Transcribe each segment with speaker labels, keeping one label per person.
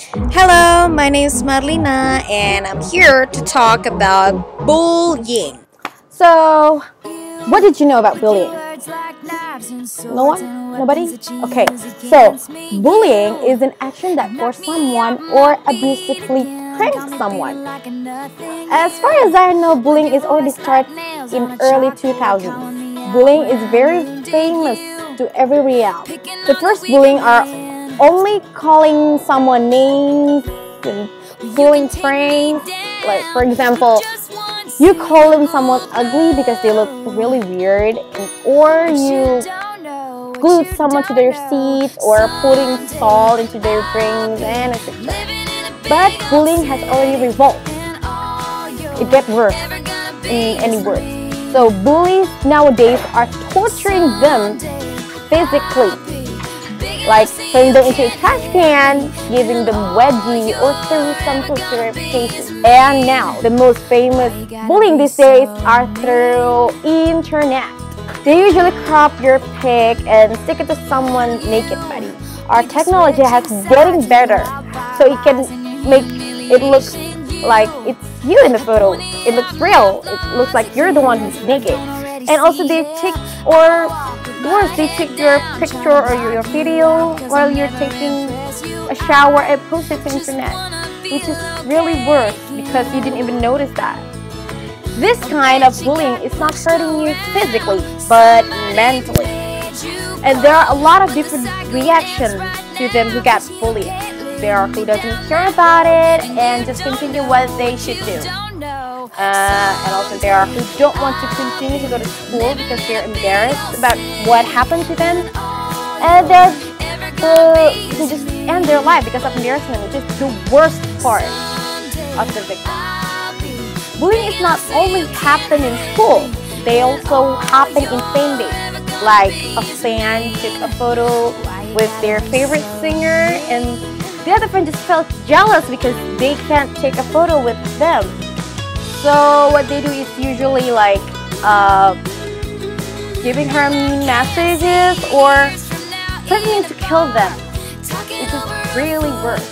Speaker 1: Hello, my name is Marlena and I'm here to talk about bullying.
Speaker 2: So, what did you know about bullying? No one? Nobody? Okay, so bullying is an action that forces someone or abusively pranks someone. As far as I know, bullying is already started in early 2000s. Bullying is very famous to every realm. The first bullying are only calling someone names and pulling pranks. Like, for example, you call them someone ugly because they look really weird, or you glued someone to their seats, or putting salt into their drinks, and etc. But bullying has already revolved. It gets worse in any word. So bullies nowadays are torturing them physically, like throwing them into a trash can, giving them wedgie, or throwing some to their faces. And now, the most famous bullying these days are through internet. They usually crop your pic and stick it to someone's naked body. Our technology has getting better, so it can make it look like it's you in the photo. It looks real. It looks like you're the one who's naked. And also they take, or worse, they take your picture or your video while you're taking a shower and post it to the internet, which is really worse because you didn't even notice that. This kind of bullying is not hurting you physically, but mentally. And there are a lot of different reactions to them who get bullied. There are who doesn't care about it and just continue what they should do. And also there are who don't want to continue to go to school because they're embarrassed about what happened to them. And there's who just end their life because of embarrassment, which is the worst part of the victim. Bullying is not only happen in school, they also happen in fan days. Like a fan took a photo with their favorite singer and the other friend just felt jealous because they can't take a photo with them. So what they do is usually like giving her mean messages or threatening to kill them, which is really worse.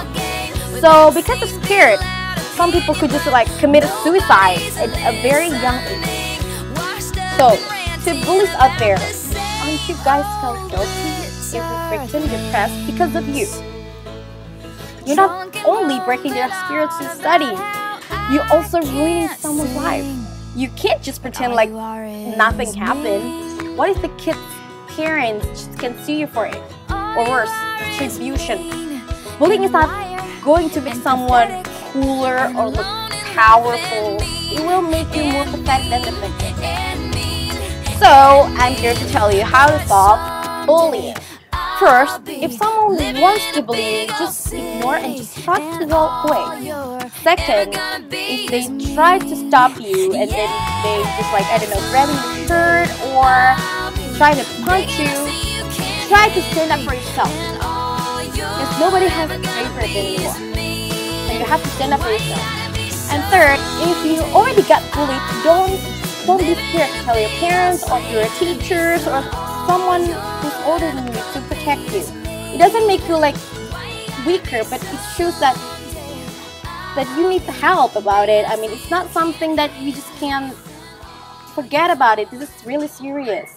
Speaker 2: So because of scared, some people could just like commit suicide at a very young age. So to bullies out there, aren't you guys felt guilty if the victim depressed because of you? You're not only breaking their spirits in studying, you're also ruining someone's life. You can't just pretend like nothing happened. What if the kid's parents can sue you for it? Or worse, retribution. Bullying is not going to make someone cooler or look powerful. It will make you more pathetic than the victim. So, I'm here to tell you how to stop bullying. First, if someone wants to bully you, just ignore and just try to walk away. Second, if they try to stop you and then they just like, I don't know, grabbing your shirt or trying to punch you, try to stand up for yourself. Because nobody has a favorite anymore. So you have to stand up for yourself. And third, if you already got bullied, don't be scared to tell your parents or your teachers or someone who's older than you to protect you. It doesn't make you like weaker, but it shows that you need the help about it. I mean, it's not something that you just can't forget about it. This is really serious.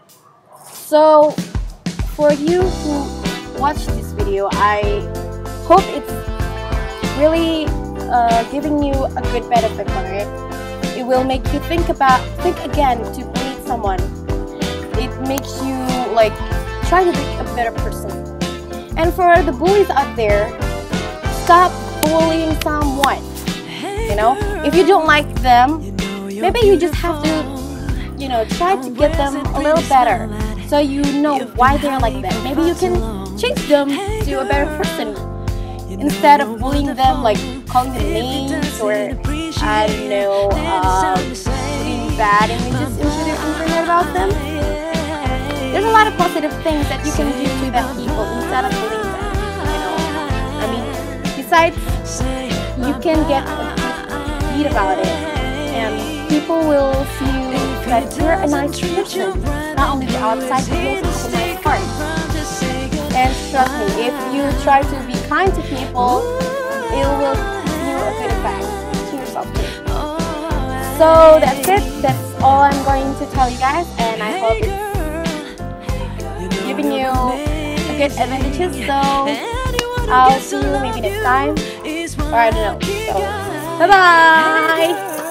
Speaker 2: So for you who watched this video, I hope it's really giving you a good benefit for it. It will make you think again to bully someone. It makes you like try to be a better person. And for the bullies out there, stop bullying someone. You know, if you don't like them, maybe you just have to, you know, try to get them a little better, so you know why they're like that. Maybe you can change them to a better person instead of bullying them, like calling them names or I don't know, putting bad images into the internet about them. There's a lot of positive things that you can do to them people instead of bullying them, you know. I mean, besides, you can get beat about it, and people will see you that you're a nice person, not only the outside, but also the nice heart. And trust me, if you try to be kind to people, it will give you a good effect to yourself too. So that's it. That's all I'm going to tell you guys, and I hope it's giving you a good advantages. So I'll see you maybe next time, or I don't know. So bye bye.